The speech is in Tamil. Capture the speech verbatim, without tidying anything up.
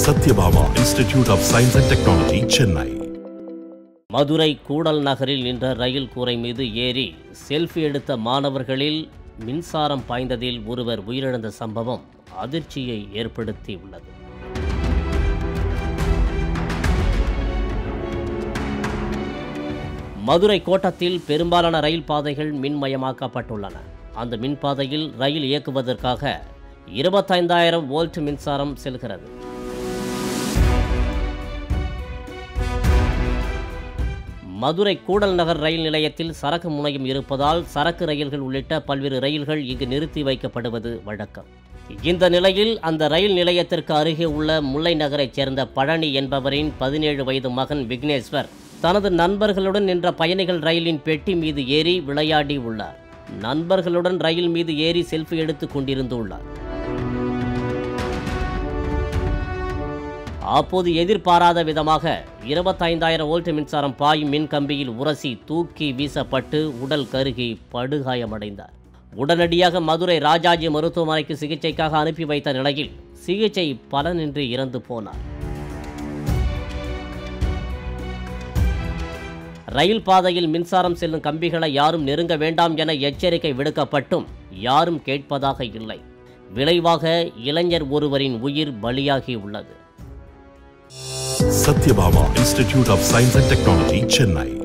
Satyabama Institute of Science and Technology, Chennai. Madurai கூடல் நகரில் நின்ற ரயில் கூரை மீது ஏறி செல்ஃபி எடுத்த மாணவர்களில் மின்சாரம் பாய்ந்ததில் ஒருவர் உயிரிழந்த சம்பவம் அதிர்ச்சியை ஏற்படுத்தியுள்ளது. மதுரை கோட்டத்தில் பெரும்பாலான ரயில் பாதைகள் மின்மயமாக்கப்பட்டுள்ளன. அந்த மின்பாதையில் ரயில் இயக்குவதற்காக இருபத்தைந்தாயிரம் வோல்ட் மின்சாரம் செல்கிறது. மதுரை கூடல் நகர் ரயில் நிலையத்தில் சரக்கு முனையம் இருப்பதால் சரக்கு ரயில்கள் உள்ளிட்ட பல்வேறு ரயில்கள் இங்கு நிறுத்தி வைக்கப்படுவது வழக்கம். இந்த நிலையில் அந்த ரயில் நிலையத்திற்கு அருகே உள்ள முல்லை நகரைச் சேர்ந்த பழனி என்பவரின் பதினேழு வயது மகன் விக்னேஸ்வர் தனது நண்பர்களுடன் நின்ற பயணிகள் ரயிலின் பெட்டி மீது ஏறி விளையாடி உள்ளார். நண்பர்களுடன் ரயில் மீது ஏறி செல்ஃபி எடுத்துக் கொண்டிருந்துள்ளார். அப்போது எதிர்பாராத விதமாக இருபத்தைந்தாயிரம் வோல்ட் மின்சாரம் பாயும் மின் கம்பியில் உரசி தூக்கி வீசப்பட்டு உடல் கருகி படுகாயமடைந்தார். உடனடியாக மதுரை ராஜாஜி மருத்துவமனைக்கு சிகிச்சைக்காக அனுப்பி வைத்த நிலையில் சிகிச்சை பலனின்றி இறந்து போனார். ரயில் பாதையில் மின்சாரம் செல்லும் கம்பிகளை யாரும் நெருங்க வேண்டாம் என எச்சரிக்கை விடுக்கப்பட்டும் யாரும் கேட்பதாக இல்லை. விளைவாக இளைஞர் ஒருவரின் உயிர் பலியாகியுள்ளது. Satyabama Institute of Science and Technology, Chennai.